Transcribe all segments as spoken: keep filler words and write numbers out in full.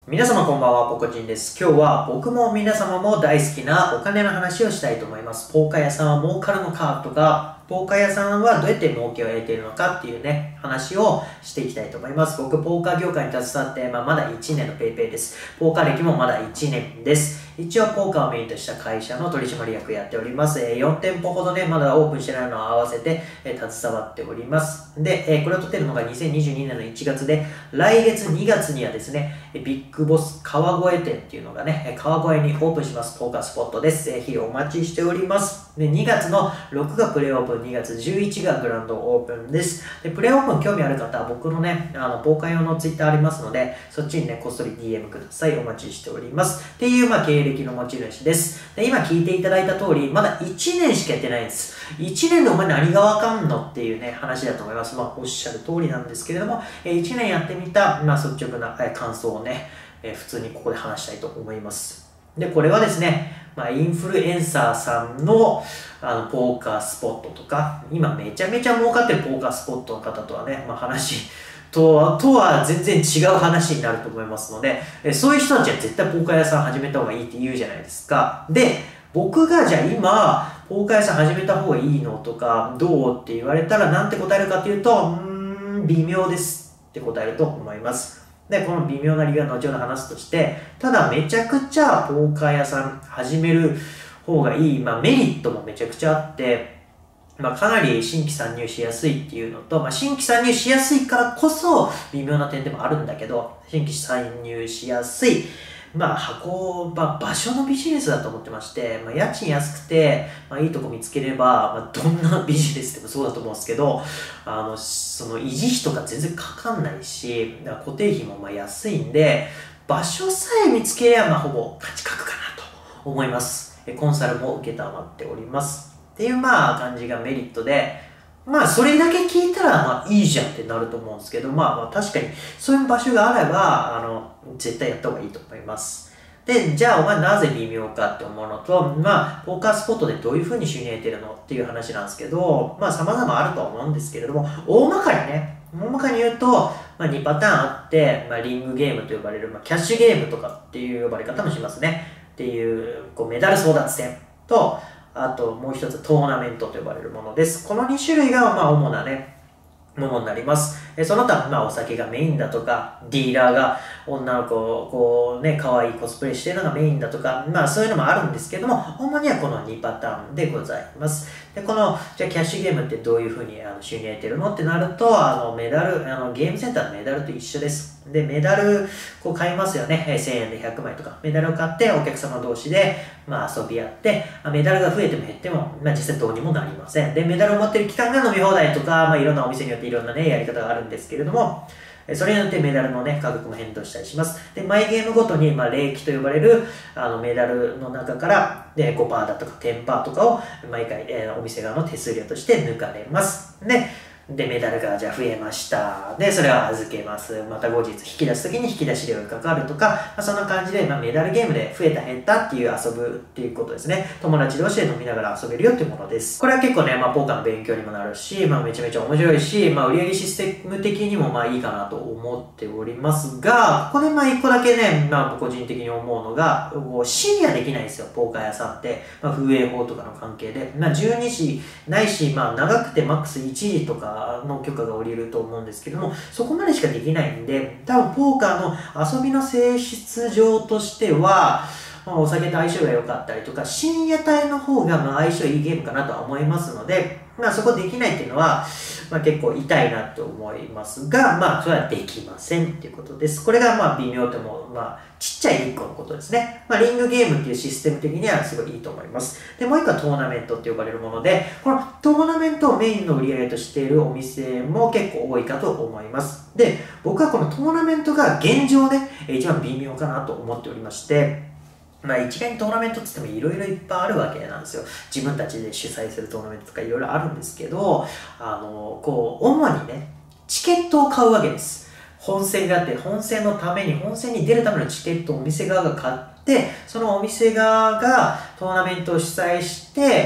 皆様こんばんは、ポコチンです。今日は僕も皆様も大好きなお金の話をしたいと思います。ポーカー屋さんは儲かるのかとか、ポーカー屋さんはどうやって儲けを得ているのかっていうね、話をしていきたいと思います。僕、ポーカー業界に携わって、まあ、まだいちねんのペイペイです。ポーカー歴もまだいちねんです。一応、ポーカーをメインとした会社の取締役やっております。よん店舗ほどね、まだオープンしてないのを合わせて、えー、携わっております。で、えー、これを撮ってるのがにせんにじゅうにねんのいちがつで、来月にがつにはですね、ビッグボス川越店っていうのがね、川越にオープンします。ポーカースポットです。ぜひお待ちしております。で、にがつのろくがプレオープン、にがつじゅういちがグランドオープンです。で、プレオープン興味ある方は僕のね、あの、ポーカー用のツイッターありますので、そっちにね、こっそり ディーエム ください。お待ちしております。っていう、まあ、経歴の持ち主です。で、今聞いていただいた通り、まだいちねんしかやってないんです。いちねんでお前何がわかんのっていうね、話だと思います。まあ、おっしゃる通りなんですけれども、いちねんやってみた、まあ、率直な感想をね、えー、普通にここで話したいと思います。で、これはですね、まあ、インフルエンサーさんのあのポーカースポットとか、今めちゃめちゃ儲かってるポーカースポットの方とはね、まあ、話とは、とは全然違う話になると思いますので、えー、そういう人たちは絶対ポーカー屋さん始めた方がいいって言うじゃないですか。で、僕がじゃあ今、ポーカー屋さん始めた方がいいのとか、どうって言われたらなんて答えるかっていうと、うーん、微妙ですって答えると思います。で、この微妙な理由は後ほど話すとして、ただめちゃくちゃポーカー屋さん始める方がいい、まあメリットもめちゃくちゃあって、まあかなり新規参入しやすいっていうのと、まあ新規参入しやすいからこそ微妙な点でもあるんだけど、新規参入しやすい、まあ箱、まあ場所のビジネスだと思ってまして、まあ家賃安くて、まあいいとこ見つければ、まあどんなビジネスでもそうだと思うんですけど、あの、その維持費とか全然かかんないし、固定費もまあ安いんで、場所さえ見つければまあほぼ価値格かなと思います。コンサルも受けたまっております。っていうまあ感じがメリットで、まあそれだけ聞いたらまあいいじゃんってなると思うんですけど、まあまあ確かにそういう場所があれば、あの、絶対やった方がいいと思います。で、じゃあお前なぜ微妙かって思うのと、まあ、ポーカースポットでどういう風に収入得てるのっていう話なんですけど、まあ様々あると思うんですけれども、大まかにね、大まかに言うと、まあにパターンあって、まあリングゲームと呼ばれる、まあキャッシュゲームとかっていう呼ばれ方もしますね。っていう、こうメダル争奪戦と、あともう一つトーナメントと呼ばれるものです。このに種類がまあ主なね、ものになります。その他、まあお酒がメインだとか、ディーラーが女の子をこうね、可愛いコスプレしているのがメインだとか、まあそういうのもあるんですけども、主にはこのにパターンでございます。で、この、じゃあキャッシュゲームってどういう風にあの収入得てるのってなると、あのメダル、あのゲームセンターのメダルと一緒です。で、メダル、こう買いますよね。せんえんでひゃくまいとか。メダルを買って、お客様同士で、まあ遊び合って、メダルが増えても減っても、まあ実際どうにもなりません。で、メダルを持ってる期間が飲み放題とか、まあいろんなお店によっていろんなね、やり方があるんですけれども、それによってメダルのね、価格も変動したりします。で、毎ゲームごとに、まあ、礼金と呼ばれる、あの、メダルの中から、で、ごパーセントだとか じゅっパーセント とかを、毎回、えー、お店側の手数料として抜かれます。で、で、メダルがじゃあ増えました。で、それを預けます。また後日引き出すときに引き出し料がかかるとか、まあ、そんな感じで、まあ、メダルゲームで増えた減ったっていう遊ぶっていうことですね。友達同士で飲みながら遊べるよっていうものです。これは結構ね、まあ、ポーカーの勉強にもなるし、まあ、めちゃめちゃ面白いし、まあ、売上システム的にもまあいいかなと思っておりますが、ここでまあ一個だけね、まあ、個人的に思うのが、深夜できないんですよ、ポーカー屋さんって。まあ、風営法とかの関係で。まあ、じゅうにじないし、まあ、長くてマックスいちじとかの許可が下りると思うんですけども、そこまでしかできないんで、多分ポーカーの遊びの性質上としては、まあ、お酒と相性が良かったりとか、深夜帯の方がまあ相性いいゲームかなとは思いますので、まあそこできないっていうのは、まあ結構痛いなと思いますが、まあそれはできませんっていうことです。これがまあ微妙とも、まあちっちゃいいっこのことですね。まあリングゲームっていうシステム的にはすごいいいと思います。で、もう一個はトーナメントって呼ばれるもので、このトーナメントをメインの売り上げとしているお店も結構多いかと思います。で、僕はこのトーナメントが現状ね、一番微妙かなと思っておりまして、まあ一概にトーナメントって言ってもいろいろいっぱいあるわけなんですよ。自分たちで主催するトーナメントとかいろいろあるんですけど、あの、こう、主にね、チケットを買うわけです。本戦があって、本戦のために、本戦に出るためのチケットをお店側が買って、そのお店側がトーナメントを主催して、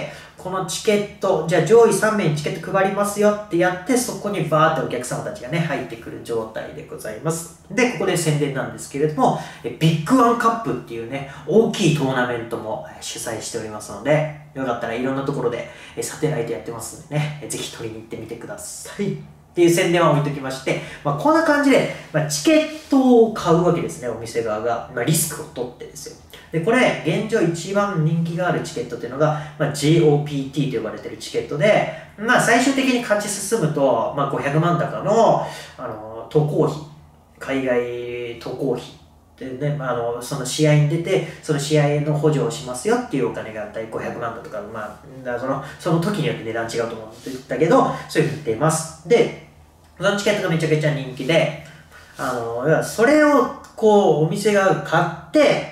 このチケット、じゃあ上位さんめいにチケット配りますよってやって、そこにバーってお客様たちがね、入ってくる状態でございます。で、ここで宣伝なんですけれども、ビッグワンカップっていうね、大きいトーナメントも主催しておりますので、よかったらいろんなところでサテライトやってますんでね、ぜひ取りに行ってみてください。っていう宣伝は置いときまして、まあ、こんな感じで、まあ、チケットを買うわけですね、お店側が。まあ、リスクを取ってですよ。で、これ、現状一番人気があるチケットっていうのが、まあ、ジェイオーピーティー と呼ばれてるチケットで、まあ、最終的に勝ち進むと、まあ、ごひゃくまん高の、あの、渡航費、海外渡航費でね、まあ、あの、その試合に出て、その試合の補助をしますよっていうお金が大体ごひゃくまんだとか、まあ、だからその、その時によって値段違うと思うんだけど、そういうふうに出ます。で、そのチケットがめちゃくちゃ人気で、あの、それを、こう、お店が買って、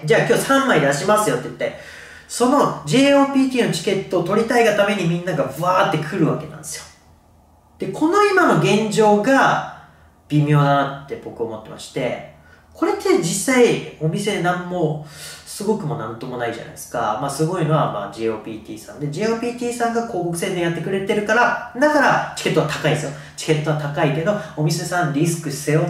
じゃあ今日さんまい出しますよって言って、その ジェイオーピーティー のチケットを取りたいがためにみんながわーって来るわけなんですよ。で、この今の現状が微妙だなって僕思ってまして、これって実際お店で何もすごくもなんともないじゃないですか。まあすごいのはまあ ジェイオーピーティー さんで、ジェイオーピーティー さんが広告宣伝やってくれてるから、だからチケットは高いですよ。チケットは高いけど、お店さんリスク背負って、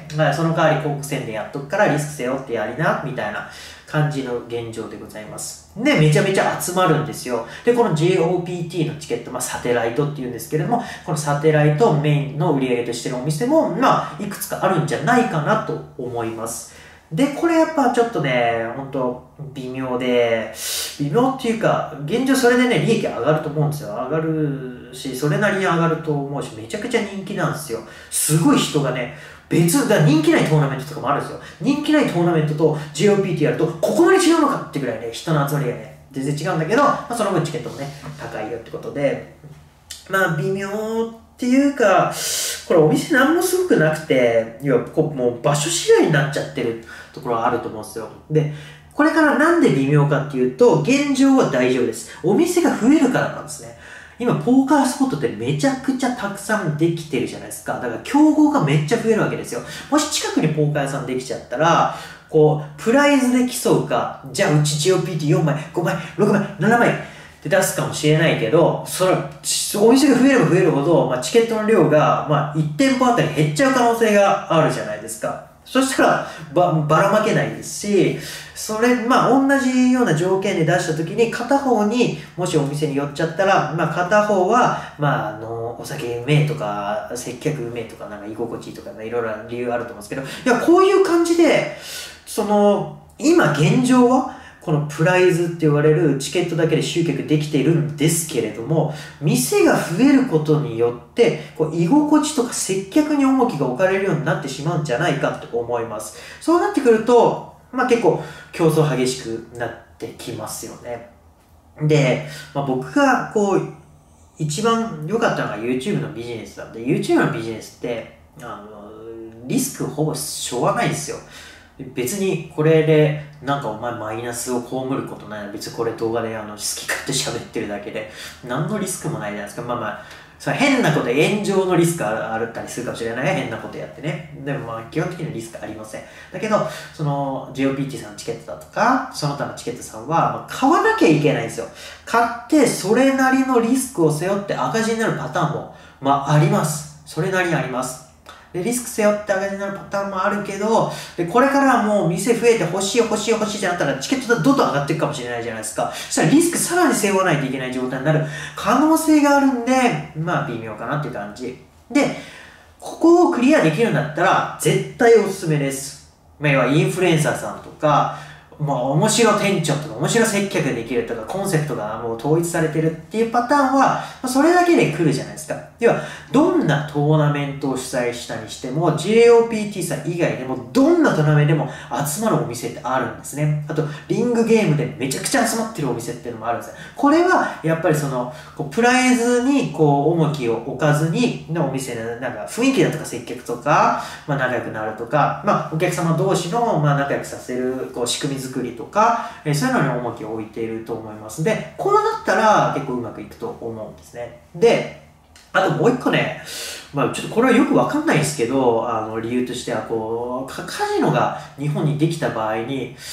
まあその代わり広告宣伝やっとくからリスク背負ってやりな、みたいな感じの現状でございます。で、めちゃめちゃ集まるんですよ。で、この ジェイオーピーティー のチケット、まあサテライトっていうんですけれども、このサテライトをメインの売り上げとしてるお店も、まあいくつかあるんじゃないかなと思います。で、これやっぱちょっとね、ほんと微妙で、微妙っていうか、現状それでね、利益上がると思うんですよ。上がるし、それなりに上がると思うし、めちゃくちゃ人気なんですよ。すごい人がね、別、だ人気ないトーナメントとかもあるんですよ。人気ないトーナメントと ジェイオーピーティー やると、ここまで違うのかってぐらいね、人の集まりがね、全然違うんだけど、まあ、その分チケットもね、高いよってことで、まあ微妙っていうか、これお店なんもすごくなくて、要はこうもう場所次第になっちゃってるところはあると思うんですよ。で、これからなんで微妙かっていうと、現状は大丈夫です。お店が増えるからなんですね。今、ポーカースポットってめちゃくちゃたくさんできてるじゃないですか。だから競合がめっちゃ増えるわけですよ。もし近くにポーカー屋さんできちゃったら、こう、プライズで競うか、じゃあうち ジェイオーピーティーよんまい、ごまい、ろくまい、ななまいって出すかもしれないけど、それ、お店が増えれば増えるほど、まあ、チケットの量が、まあ、いち店舗あたり減っちゃう可能性があるじゃないですか。そしたらば、ばらまけないですし、それ、まあ、同じような条件で出したときに、片方にもしお店に寄っちゃったら、まあ、片方は、まあ、あの、お酒うめえとか、接客うめえとか、なんか居心地いいとか、いろいろ理由あると思うんですけど、いや、こういう感じで、その、今現状は、このプライズって言われるチケットだけで集客できているんですけれども、店が増えることによって、こう居心地とか接客に重きが置かれるようになってしまうんじゃないかと思います。そうなってくると、まあ結構競争激しくなってきますよね。で、まあ、僕がこう、一番良かったのが YouTube のビジネスなんで、YouTube のビジネスって、あの、リスクほぼしょうがないんですよ。別にこれでなんかお前マイナスを被ることないな。別にこれ動画であの好き勝手喋ってるだけで何のリスクもないじゃないですか。まあまあ、それ変なこと、炎上のリスクあるったりするかもしれない。変なことやってね。でもまあ基本的にリスクありません。だけど、その ジェイオーピーティー さんのチケットだとか、その他のチケットさんは買わなきゃいけないんですよ。買ってそれなりのリスクを背負って赤字になるパターンもまああります。それなりにあります。で、リスク背負って赤字になるパターンもあるけど、で、これからもう店増えて欲しい欲しい欲しいってなったらチケットがどんどん上がっていくかもしれないじゃないですか。そしたらリスクさらに背負わないといけない状態になる可能性があるんで、まあ微妙かなっていう感じ。で、ここをクリアできるんだったら絶対おすすめです。まあ、要はインフルエンサーさんとか、まあ面白店長とか面白接客できるとかコンセプトがもう統一されてるっていうパターンは、まあ、それだけで来るじゃないですか。要は、どんなトーナメントを主催したにしても ジェイオーピーティー さん以外でもどんなトーナメントでも集まるお店ってあるんですね。あと、リングゲームでめちゃくちゃ集まってるお店っていうのもあるんですよ。これはやっぱりその、こうプライズにこう重きを置かずにのお店のなんか雰囲気だとか接客とか、まあ仲良くなるとか、まあお客様同士のまあ仲良くさせるこう仕組み作りとか、えー、そういうのに重きを置いていると思いますで、こうなったら結構うまくいくと思うんですね。で、あともう一個ね、まあちょっとこれはよくわかんないんですけど、あの理由としてはこう、カジノが日本にできた場合に、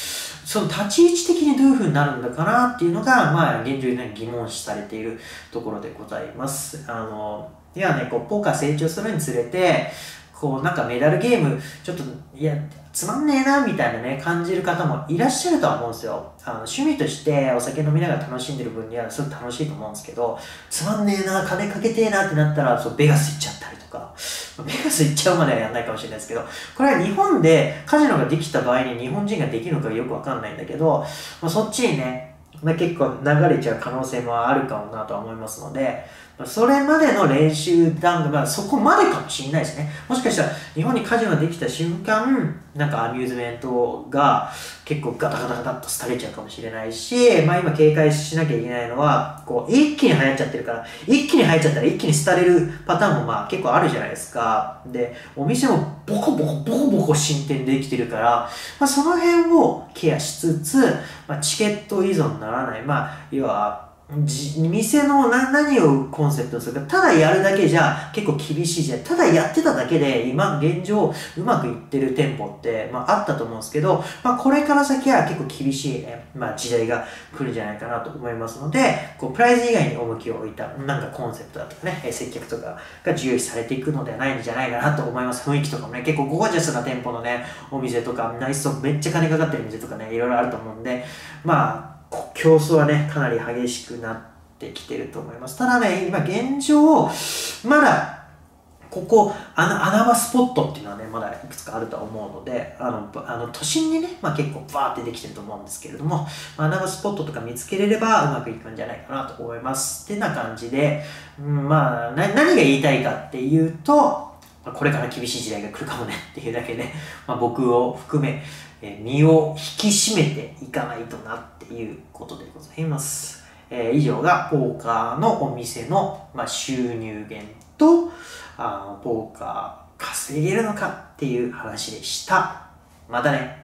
その立ち位置的にどういう風になるんだかなっていうのが、まあ、現状に疑問視されているところでございます。あの、いやね、こう、ポーカー成長するにつれて、こう、なんかメダルゲーム、ちょっと、いや、つまんねえな、みたいなね、感じる方もいらっしゃるとは思うんですよ。あの、趣味としてお酒飲みながら楽しんでる分にはすごく楽しいと思うんですけど、つまんねえな、金かけてえなってなったら、そう、ベガス行っちゃったりとか、ベガス行っちゃうまではやんないかもしれないですけど、これは日本でカジノができた場合に日本人ができるのかよくわかんないんだけど、まあ、そっちにね、まあ、結構流れちゃう可能性もあるかもなとは思いますので、それまでの練習段階、まあそこまでかもしれないですね。もしかしたら日本にカジノができた瞬間、なんかアミューズメントが結構ガタガタガタっと廃れちゃうかもしれないし、まあ今警戒しなきゃいけないのは、こう一気に流行っちゃってるから、一気に流行っちゃったら一気に廃れるパターンもまあ結構あるじゃないですか。で、お店もボコボコボコボコ進展できてるから、まあその辺をケアしつつ、まあチケット依存にならない。まあ、要は、じ店のな何をコンセプトにするか、ただやるだけじゃ結構厳しいじゃん。ただやってただけで今現状うまくいってる店舗って、まああったと思うんですけど、まあこれから先は結構厳しいね、まあ時代が来るんじゃないかなと思いますので、こうプライズ以外に重きを置いたなんかコンセプトだとかね、接客とかが重要視されていくのではないんじゃないかなと思います。雰囲気とかもね、結構ゴージャスな店舗のね、お店とか、内装めっちゃ金かかってる店とかね、いろいろあると思うんで、まあ、競争はね、かなり激しくなってきてると思います。ただね、今現状、まだ、ここ、穴、穴場スポットっていうのはね、まだいくつかあると思うので、あの、あの都心にね、まあ結構バーってできてると思うんですけれども、穴場スポットとか見つけれればうまくいくんじゃないかなと思います。ってな感じで、うん、まあ、な、何が言いたいかっていうと、これから厳しい時代が来るかもねっていうだけで、まあ、僕を含め、えー、身を引き締めていかないとなっていうことでございます。えー、以上がポーカーのお店の、まあ、収入源とあポーカー稼げるのかっていう話でした。またね。